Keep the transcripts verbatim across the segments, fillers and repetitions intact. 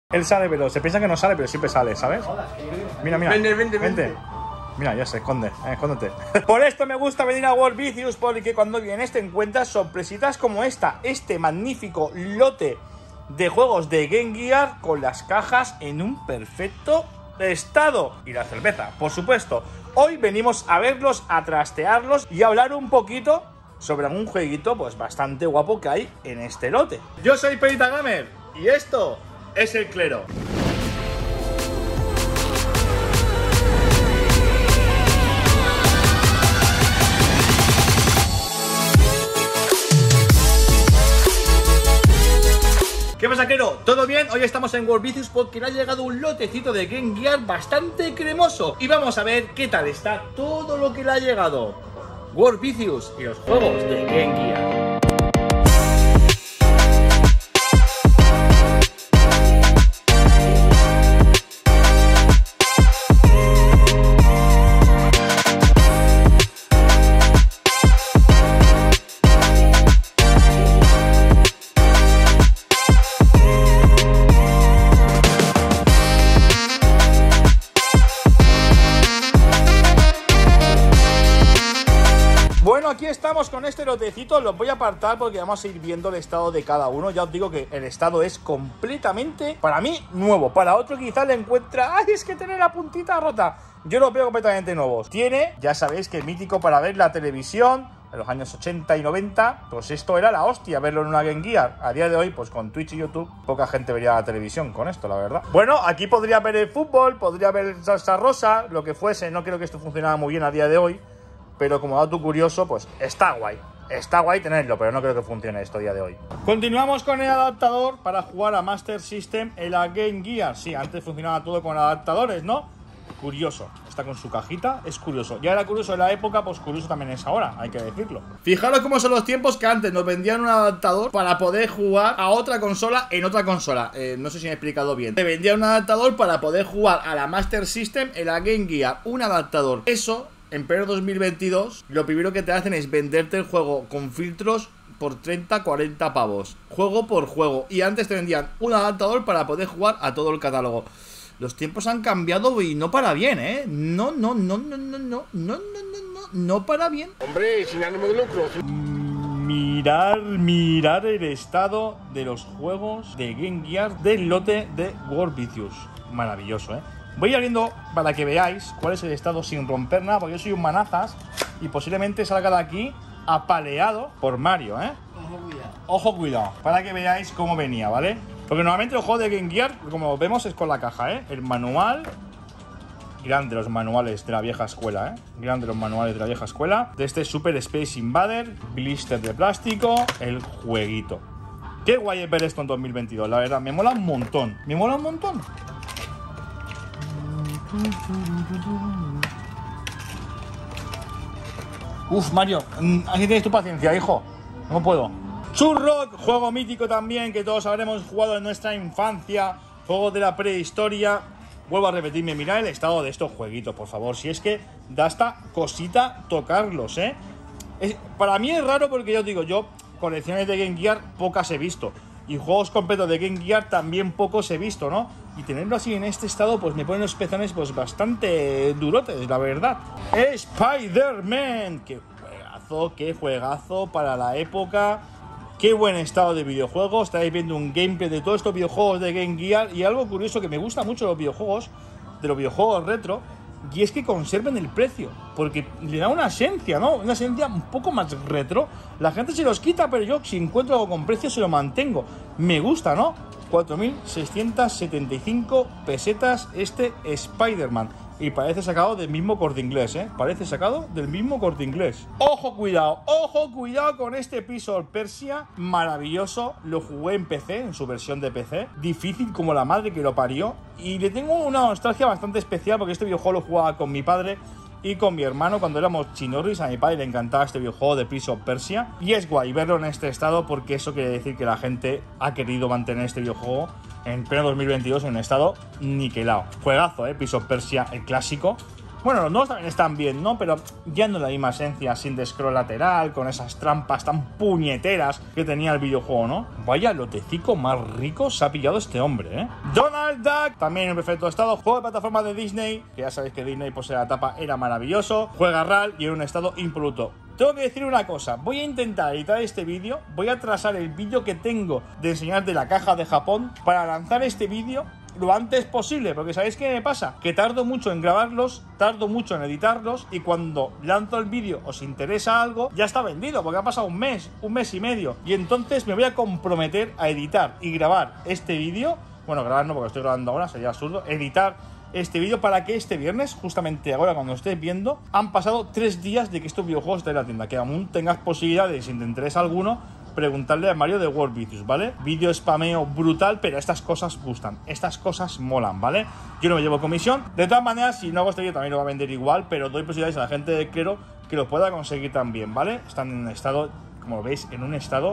Él sale, pero se piensa que no sale, pero siempre sale, ¿sabes? Mira, mira. Vente, vente, vente. vente. Mira, ya se esconde, eh, escóndete. Por esto me gusta venir a World Vicious, porque cuando vienes te encuentras sorpresitas como esta. Este magnífico lote de juegos de Game Gear con las cajas en un perfecto estado. Y la cerveza, por supuesto. Hoy venimos a verlos, a trastearlos y a hablar un poquito sobre algún jueguito pues bastante guapo que hay en este lote. Yo soy Perita Gamer y esto es El Clero. ¿Qué pasa, Clero? ¿Todo bien? Hoy estamos en World Vicious porque le ha llegado un lotecito de Game Gear bastante cremoso. Y vamos a ver qué tal está todo lo que le ha llegado. World Vicious y los juegos de Game Gear. Bueno, aquí estamos con este lotecito, los voy a apartar porque vamos a ir viendo el estado de cada uno. Ya os digo que el estado es completamente, para mí, nuevo. Para otro quizás le encuentra, ¡ay, es que tiene la puntita rota! Yo los veo completamente nuevos. Tiene, ya sabéis que es mítico para ver la televisión en los años ochenta y noventa, pues esto era la hostia, verlo en una Game Gear. A día de hoy, pues con Twitch y YouTube, poca gente vería la televisión con esto, la verdad. Bueno, aquí podría ver el fútbol, podría ver salsa rosa, lo que fuese. No creo que esto funcionara muy bien a día de hoy, pero como dato curioso, pues está guay. Está guay tenerlo, pero no creo que funcione esto a día de hoy. Continuamos con el adaptador para jugar a Master System en la Game Gear. Sí, antes funcionaba todo con adaptadores, ¿no? Curioso. Está con su cajita, es curioso. Ya era curioso en la época, pues curioso también es ahora, hay que decirlo. Fijaros cómo son los tiempos que antes nos vendían un adaptador para poder jugar a otra consola en otra consola. Eh, no sé si me he explicado bien. Te vendían un adaptador para poder jugar a la Master System en la Game Gear. Un adaptador. Eso, en pleno dos mil veintidós, lo primero que te hacen es venderte el juego con filtros por treinta, cuarenta pavos. Juego por juego. Y antes te vendían un adaptador para poder jugar a todo el catálogo. Los tiempos han cambiado y no para bien, ¿eh? No, no, no, no, no, no, no, no, no, no, no para bien. Hombre, sin ánimo de lucro. Mirar, mirar el estado de los juegos de Game Gear del lote de World Vicious. Maravilloso, ¿eh? Voy abriendo para que veáis cuál es el estado sin romper nada, porque yo soy un manazas y posiblemente salga de aquí apaleado por Mario, ¿eh? Ojo, cuidado. Ojo, cuidado, para que veáis cómo venía, ¿vale? Porque normalmente los juegos de Game Gear, como vemos, es con la caja, ¿eh? El manual. Grande los manuales de la vieja escuela, ¿eh? Grande los manuales de la vieja escuela. De este Super Space Invader, blister de plástico, el jueguito. Qué guay es ver esto en dos mil veintidós, la verdad. Me mola un montón. Me mola un montón. Uf, Mario, aquí tienes tu paciencia, hijo. No puedo. Churrock, juego mítico también que todos habremos jugado en nuestra infancia. Juego de la prehistoria. Vuelvo a repetirme, mirad el estado de estos jueguitos, por favor. Si es que da esta cosita tocarlos, ¿eh? Es, para mí es raro porque yo digo, yo colecciones de Game Gear pocas he visto. Y juegos completos de Game Gear también pocos he visto, ¿no? Y tenerlo así en este estado, pues me ponen los pezones pues bastante durotes, la verdad. Spider-Man, qué juegazo, qué juegazo para la época. Qué buen estado de videojuegos. Estáis viendo un gameplay de todos estos videojuegos de Game Gear. Y algo curioso que me gusta mucho de los videojuegos, de los videojuegos retro, y es que conserven el precio, porque le da una esencia, ¿no? Una esencia un poco más retro. La gente se los quita, pero yo si encuentro algo con precio se lo mantengo. Me gusta, ¿no? cuatro mil seiscientas setenta y cinco pesetas este Spider-Man. Y parece sacado del mismo Corte Inglés, ¿eh? Parece sacado del mismo Corte Inglés. Ojo, cuidado, ojo, cuidado con este Prince of Persia. Maravilloso. Lo jugué en P C, en su versión de P C. Difícil como la madre que lo parió. Y le tengo una nostalgia bastante especial porque este videojuego lo jugaba con mi padre y con mi hermano cuando éramos chinorris. A mi padre le encantaba este videojuego de Prince of Persia. Y es guay verlo en este estado porque eso quiere decir que la gente ha querido mantener este videojuego en pleno dos mil veintidós en un estado niquelado. Juegazo, eh, Prince of Persia, el clásico. Bueno, los nuevos también están bien, ¿no? Pero ya no la misma esencia, sin de scroll lateral, con esas trampas tan puñeteras que tenía el videojuego, ¿no? Vaya lotecico más rico se ha pillado este hombre, ¿eh? Donald Duck, también en perfecto estado. Juego de plataforma de Disney, que ya sabéis que Disney posee la tapa, era maravilloso. Juega R A L y en un estado impoluto. Tengo que decir una cosa, voy a intentar editar este vídeo, voy a trazar el vídeo que tengo de enseñar de la caja de Japón para lanzar este vídeo lo antes posible, porque ¿sabéis qué me pasa? Que tardo mucho en grabarlos, tardo mucho en editarlos y cuando lanzo el vídeo os interesa algo, ya está vendido, porque ha pasado un mes, un mes y medio y entonces me voy a comprometer a editar y grabar este vídeo, bueno, grabar no porque estoy grabando ahora, sería absurdo, editar este vídeo para que este viernes, justamente ahora cuando estéis viendo, han pasado tres días de que estos videojuegos estén en la tienda, que aún tengas posibilidad de, si te interesa alguno, preguntarle a Mario de World Vicious, ¿vale? Vídeo spameo brutal, pero estas cosas gustan, estas cosas molan, ¿vale? Yo no me llevo comisión. De todas maneras, si no hago este vídeo también lo va a vender igual, pero doy posibilidades a la gente de Quero que lo pueda conseguir también, ¿vale? Están en un estado, como veis, en un estado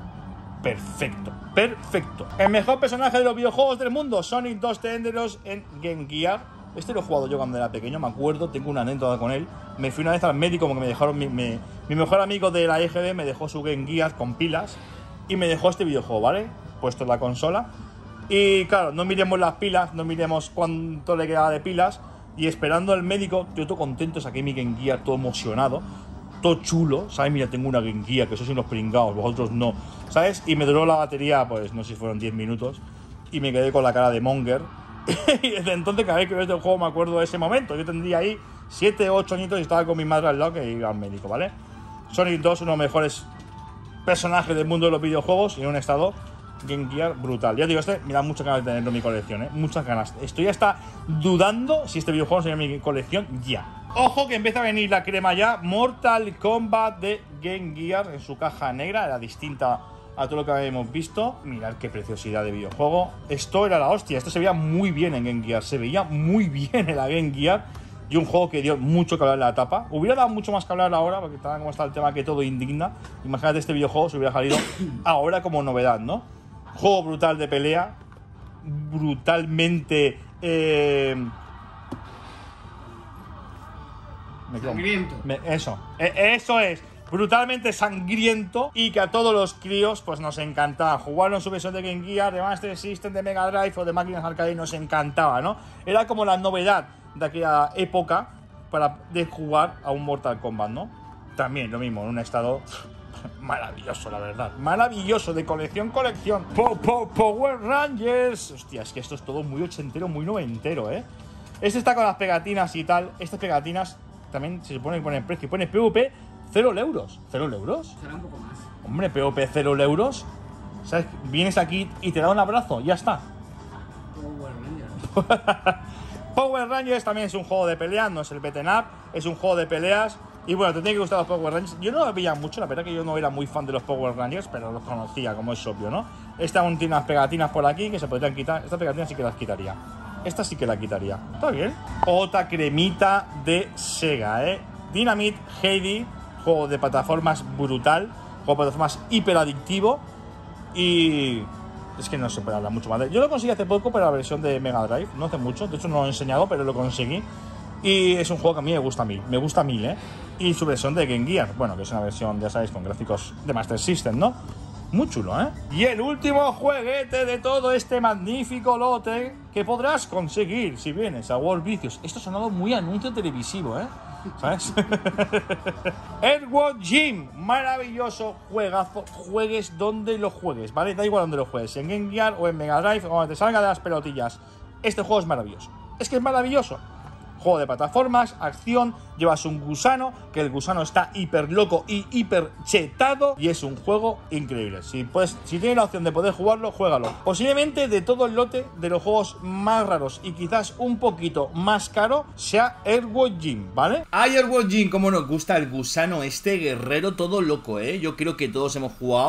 perfecto, perfecto. El mejor personaje de los videojuegos del mundo, Sonic dos Tenderos en Game Gear. Este lo he jugado yo cuando era pequeño, me acuerdo, tengo una anécdota con él. Me fui una vez al médico porque me dejaron, mi, mi, mi mejor amigo de la E G B me dejó su Game Gear con pilas y me dejó este videojuego, ¿vale? Puesto en la consola. Y claro, no miremos las pilas, no miremos cuánto le quedaba de pilas. Y esperando al médico, yo todo contento, saqué mi Game Gear todo emocionado, todo chulo, ¿sabes? Mira, tengo una Game Gear, que sois unos pringados, vosotros no, ¿sabes? Y me duró la batería, pues no sé si fueron diez minutos y me quedé con la cara de Monger. Y desde entonces cada vez que veo este juego me acuerdo de ese momento. Yo tendría ahí siete o ocho añitos y estaba con mi madre al lado que iba al médico, ¿vale? Sonic dos, uno de los mejores personajes del mundo de los videojuegos y en un estado Game Gear brutal. Ya digo, este me da muchas ganas de tenerlo en mi colección, ¿eh? Muchas ganas. Estoy hasta dudando si este videojuego sería mi colección ya. Ojo que empieza a venir la crema ya. Mortal Kombat de Game Gear en su caja negra, era distinta a todo lo que habíamos visto. Mirad qué preciosidad de videojuego. Esto era la hostia, esto se veía muy bien en Game Gear, se veía muy bien en la Game Gear. Y un juego que dio mucho que hablar en la etapa. Hubiera dado mucho más que hablar ahora, porque tal como está el tema que todo indigna. Imagínate este videojuego si hubiera salido ahora como novedad, ¿no? Juego brutal de pelea, brutalmente... Eh... Me Sangriento. Me, eso, e eso es. Brutalmente sangriento y que a todos los críos pues nos encantaba jugarlo en su versión de Game Gear, de Master System, de Mega Drive o de máquinas arcade, nos encantaba, ¿no? Era como la novedad de aquella época para de jugar a un Mortal Kombat, ¿no? También lo mismo, en un estado maravilloso, la verdad, maravilloso, de colección, colección. Po, po, Power Rangers. Hostia, es que esto es todo muy ochentero, muy noventero, ¿eh? Este está con las pegatinas y tal. Estas pegatinas también se supone que pone el precio. Pone PvP cero euros. ¿cero euros? Será un poco más. Hombre, PvP cero euros. ¿Sabes? Vienes aquí y te da un abrazo, ya está. Power Rangers. Power Rangers también es un juego de pelea, no es el beat'em up, es un juego de peleas. Y bueno, te tiene que gustar los Power Rangers. Yo no los veía mucho, la verdad que yo no era muy fan de los Power Rangers, pero los conocía, como es obvio, ¿no? Esta aún tiene unas pegatinas por aquí que se podrían quitar. Estas pegatinas sí que las quitaría. Esta sí que la quitaría. Está bien. Otra cremita de Sega, ¿eh? Dynamite Heidi, juego de plataformas brutal, juego de plataformas hiper adictivo. Y es que no se puede hablar mucho más de él. Yo lo conseguí hace poco para la versión de Mega Drive, no hace mucho, de hecho no lo he enseñado, pero lo conseguí. Y es un juego que a mí me gusta mil, me gusta mil, ¿eh? Y su versión de Game Gear, bueno, que es una versión, ya sabéis, con gráficos de Master System, ¿no? Muy chulo, ¿eh? Y el último jueguete de todo este magnífico lote que podrás conseguir si vienes a World Vicious. Esto ha sonado muy anuncio televisivo, ¿eh? ¿Sabes? Earthworm Jim, maravilloso juegazo. Juegues donde lo juegues, ¿vale? Da igual donde lo juegues, en Game Gear o en Mega Drive o donde te salga de las pelotillas. Este juego es maravilloso. Es que es maravilloso. Juego de plataformas, acción, llevas un gusano, que el gusano está hiper loco y hiper chetado y es un juego increíble. Si, puedes, si tienes la opción de poder jugarlo, juégalo. Posiblemente de todo el lote de los juegos más raros y quizás un poquito más caro sea Earthworm Jim, ¿vale? A Earthworm Jim, como nos gusta el gusano este guerrero todo loco, ¿eh? Yo creo que todos hemos jugado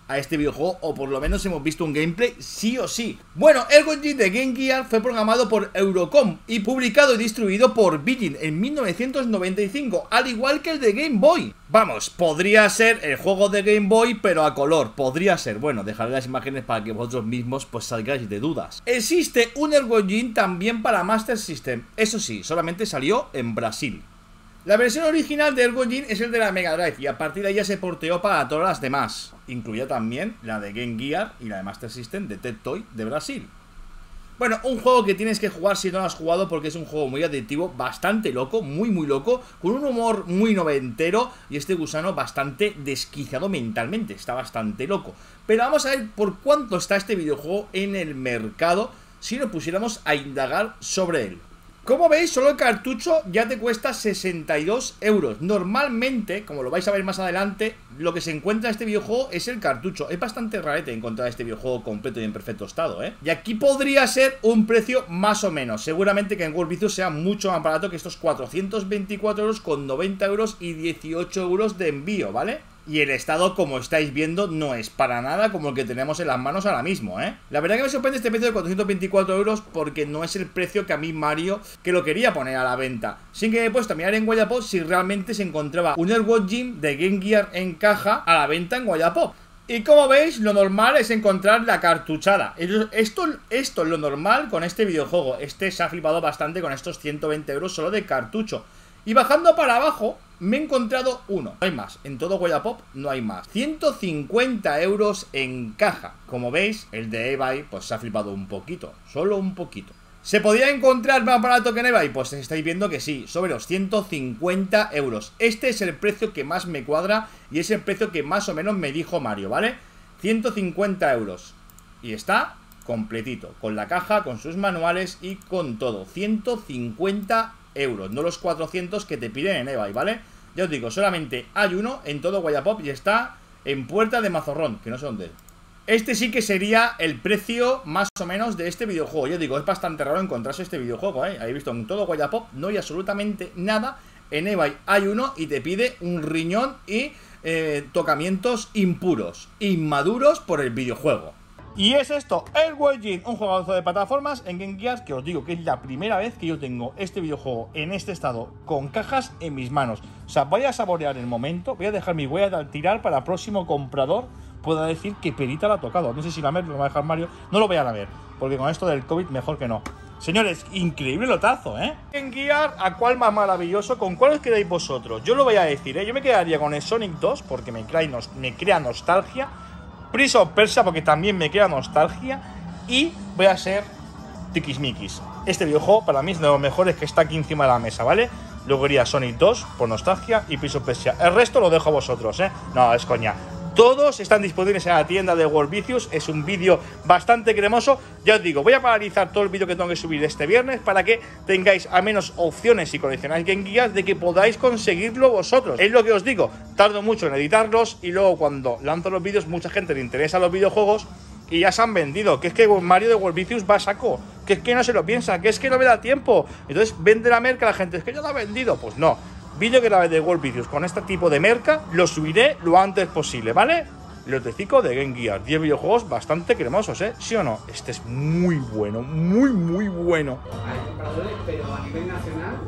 a este videojuego, o por lo menos hemos visto un gameplay sí o sí. Bueno, el Gojin de Game Gear fue programado por Eurocom y publicado y distribuido por Virgin en mil novecientos noventa y cinco, al igual que el de Game Boy. Vamos, podría ser el juego de Game Boy pero a color, podría ser. Bueno, dejaré las imágenes para que vosotros mismos pues salgáis de dudas. Existe un Gojin también para Master System, eso sí, solamente salió en Brasil. La versión original de Gojin es el de la Mega Drive y a partir de ahí ya se porteó para todas las demás. Incluía también la de Game Gear y la de Master System de Tectoy de Brasil. Bueno, un juego que tienes que jugar si no lo has jugado porque es un juego muy adictivo, bastante loco, muy muy loco, con un humor muy noventero y este gusano bastante desquiciado mentalmente, está bastante loco. Pero vamos a ver por cuánto está este videojuego en el mercado si nos pusiéramos a indagar sobre él. Como veis, solo el cartucho ya te cuesta sesenta y dos euros. Normalmente, como lo vais a ver más adelante, lo que se encuentra en este videojuego es el cartucho. Es bastante rarete encontrar este videojuego completo y en perfecto estado, ¿eh? Y aquí podría ser un precio más o menos. Seguramente que en World Vicious sea mucho más barato que estos cuatrocientos veinticuatro euros con noventa euros y dieciocho euros de envío, ¿vale? Y el estado, como estáis viendo, no es para nada como el que tenemos en las manos ahora mismo, ¿eh? La verdad que me sorprende este precio de cuatrocientos veinticuatro euros porque no es el precio que a mí Mario, que lo quería poner a la venta. Sin que me he puesto a mirar en Wallapop si realmente se encontraba un Gojin de Game Gear en caja a la venta en Wallapop. Y como veis, lo normal es encontrar la cartuchada. Esto, esto es lo normal con este videojuego. Este se ha flipado bastante con estos ciento veinte euros solo de cartucho. Y bajando para abajo me he encontrado uno, no hay más, en todo Wallapop no hay más. Ciento cincuenta euros en caja. Como veis, el de eBay pues se ha flipado un poquito, solo un poquito. ¿Se podía encontrar más barato que en eBay? Pues estáis viendo que sí, sobre los ciento cincuenta euros. Este es el precio que más me cuadra y es el precio que más o menos me dijo Mario, ¿vale? ciento cincuenta euros. Y está completito, con la caja, con sus manuales y con todo. ciento cincuenta euros, no los cuatrocientos que te piden en eBay, ¿vale? Ya os digo, solamente hay uno en todo Wallapop y está en Puerta de Mazorrón, que no sé dónde. Este sí que sería el precio más o menos de este videojuego. Yo digo, es bastante raro encontrarse este videojuego, ¿eh? Habéis visto, en todo Wallapop no hay absolutamente nada. En eBay hay uno y te pide un riñón y eh, tocamientos impuros, inmaduros por el videojuego. Y es esto, el Gojin, un juegazo de plataformas en Game Gear, que os digo que es la primera vez que yo tengo este videojuego en este estado, con cajas en mis manos. O sea, voy a saborear el momento, voy a dejar mi huella al tirar para el próximo comprador pueda decir que perita la ha tocado. No sé si la mer lo va a dejar Mario, no lo voy a ver, porque con esto del COVID mejor que no. Señores, increíble lotazo, ¿eh? Game Gear, ¿a cuál más maravilloso? ¿Con cuál os quedáis vosotros? Yo lo voy a decir, ¿eh? Yo me quedaría con el Sonic dos, porque me crea, me crea nostalgia. Prince of Persia porque también me queda nostalgia. Y voy a ser tiquismiquis. Este videojuego para mí es de los mejores que está aquí encima de la mesa, ¿vale? Luego iría Sonic dos por nostalgia y Prince of Persia. El resto lo dejo a vosotros, ¿eh? No, es coña. Todos están disponibles en la tienda de World Vicious. Es un vídeo bastante cremoso. Ya os digo, voy a paralizar todo el vídeo que tengo que subir este viernes para que tengáis al menos opciones si coleccionáis Game Gear de que podáis conseguirlo vosotros. Es lo que os digo, tardo mucho en editarlos y luego cuando lanzo los vídeos mucha gente le interesa los videojuegos y ya se han vendido. Que es que Mario de World Vicious va a saco, que es que no se lo piensa, que es que no me da tiempo. Entonces vende la merca a la gente, es que ya lo ha vendido. Pues no. Vídeo que grabé de World Vicious con este tipo de merca lo subiré lo antes posible, ¿vale? Lotecico de Game Gear, diez videojuegos bastante cremosos, ¿eh? ¿Sí o no? Este es muy bueno, muy, muy bueno. Hay compradores, pero a nivel nacional,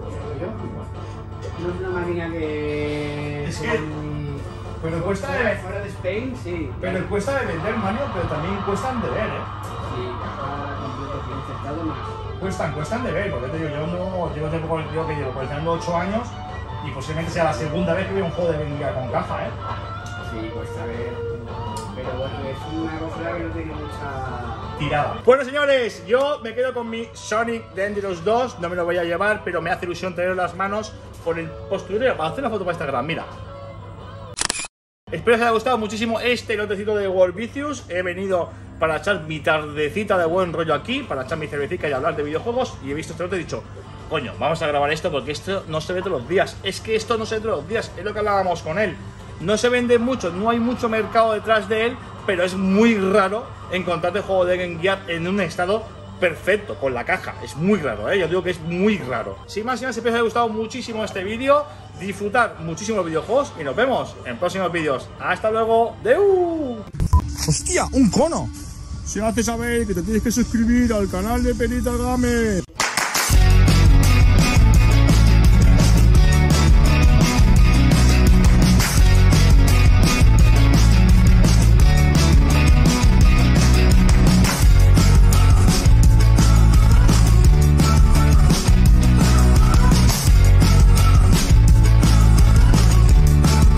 yo, no es una máquina que... Es que... Pero cuesta de... Fuera de Spain, sí. Pero cuesta de vender, Mario, pero también cuestan de ver, ¿eh? Sí, caja completo, que he intentado más. Cuestan, cuestan de ver, porque te digo, yo no... Yo tengo yo que llevo coleccionando ocho años y posiblemente sea la segunda vez que veo un juego de Game Gear con caja, ¿eh? Sí, cuesta ver, pero bueno, es una consola que no tiene mucha tirada. Bueno, señores, yo me quedo con mi Sonic Dangerous dos, no me lo voy a llevar, pero me hace ilusión tener las manos con el postureo para hacer una foto para Instagram, mira. Espero que os haya gustado muchísimo este lotecito de World Vicious. He venido para echar mi tardecita de buen rollo aquí, para echar mi cervecita y hablar de videojuegos, y he visto este lote y he dicho, coño, vamos a grabar esto porque esto no se ve todos los días. Es que esto no se ve todos los días, es lo que hablábamos con él. No se vende mucho, no hay mucho mercado detrás de él, pero es muy raro encontrarte juego de Game Gear en un estado perfecto, con la caja. Es muy raro, ¿eh? Yo digo que es muy raro. Sin más, sin más, espero que os haya gustado muchísimo este vídeo, disfrutar muchísimo los videojuegos y nos vemos en próximos vídeos. ¡Hasta luego! ¡Deu! ¡Hostia! ¡Un cono! Se hace saber que te tienes que suscribir al canal de Perita Gamer.